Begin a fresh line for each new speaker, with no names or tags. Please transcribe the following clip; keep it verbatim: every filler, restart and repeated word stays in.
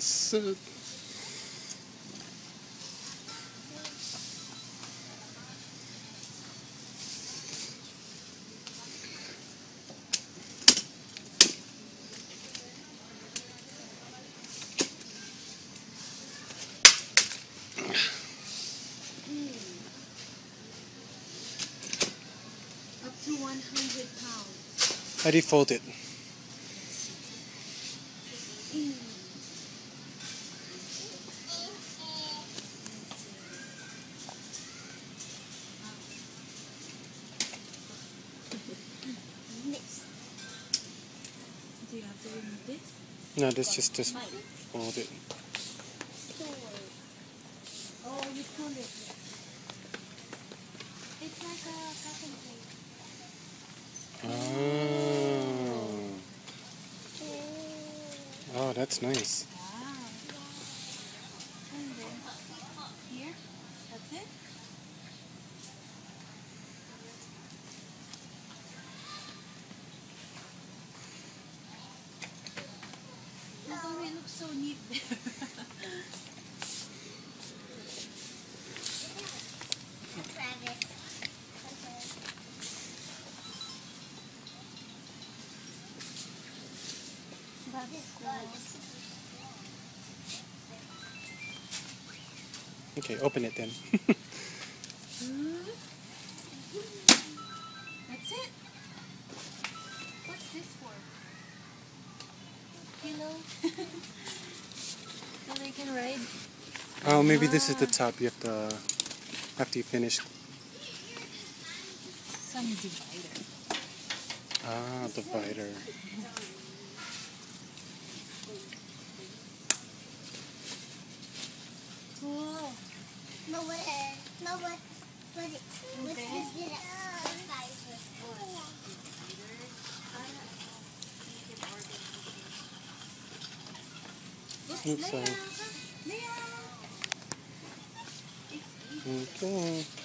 That's it.
Up to one hundred pounds.
How do you fold it?
Mm. Do you have to remove this?
No, this just just fold it.
Oh, you pull it. It's like a cutting plate.
Oh. Oh, that's nice.
Wow. And then here, that's it. Oh, it looks so neat there. That's cool.
Okay, open it then.
That's it. What's this for? Pillow? So they can ride?
Oh, maybe this is the top. You have to after you finish.
Some divider.
Ah, divider.
Cool.
No what? No what? What? What's this?
Looks like.
Leah!
Okay.